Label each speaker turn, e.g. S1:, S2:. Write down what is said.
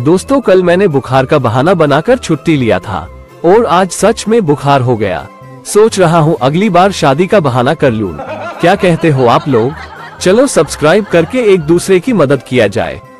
S1: दोस्तों कल मैंने बुखार का बहाना बनाकर छुट्टी लिया था और आज सच में बुखार हो गया। सोच रहा हूँ अगली बार शादी का बहाना कर लूँ। क्या कहते हो आप लोग? चलो सब्सक्राइब करके एक दूसरे की मदद किया जाए।